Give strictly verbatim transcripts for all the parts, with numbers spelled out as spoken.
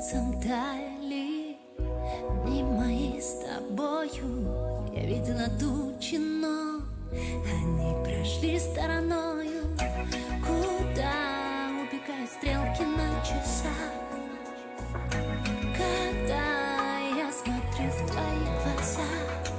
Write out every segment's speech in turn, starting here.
солнцем таяли дни мои с тобою. Я видела тучи, но они прошли стороною. Куда убегают стрелки на часах, когда я смотрю в твои глаза?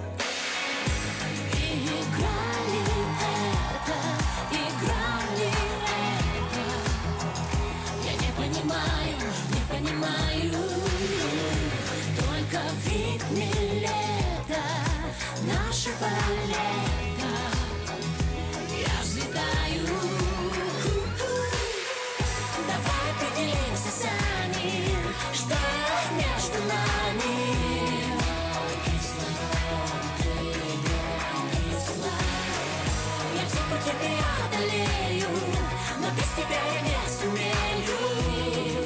И игра ли это, игра ли это? Я не понимаю, не понимаю. Только в ритме лета, нашего лета, я взлетаю. Давай определимся сами, что между нами. Я все пути преодолею, но без тебя я не сумею.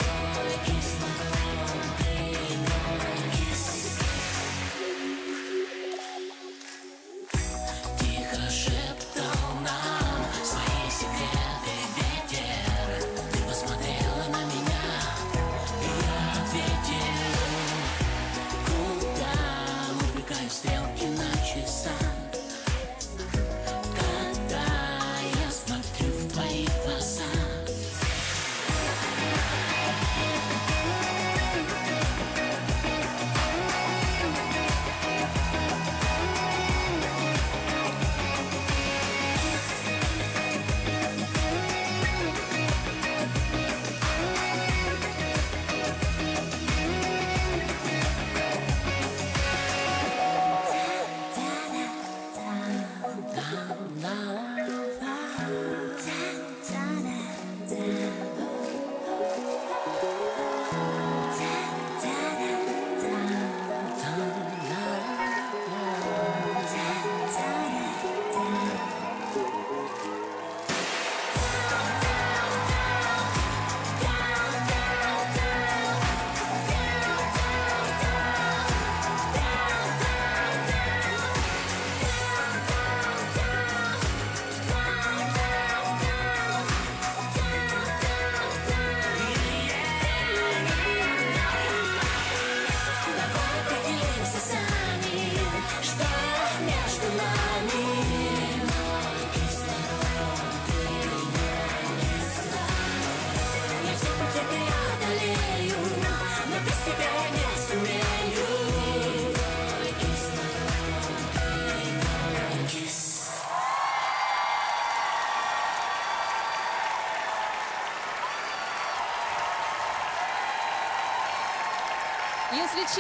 Тихо шептал нам свои секреты ветер. Ты посмотрела на меня, и я ответил. Куда убегают стрелки на часах, когда я смотрю в твои глаза? Если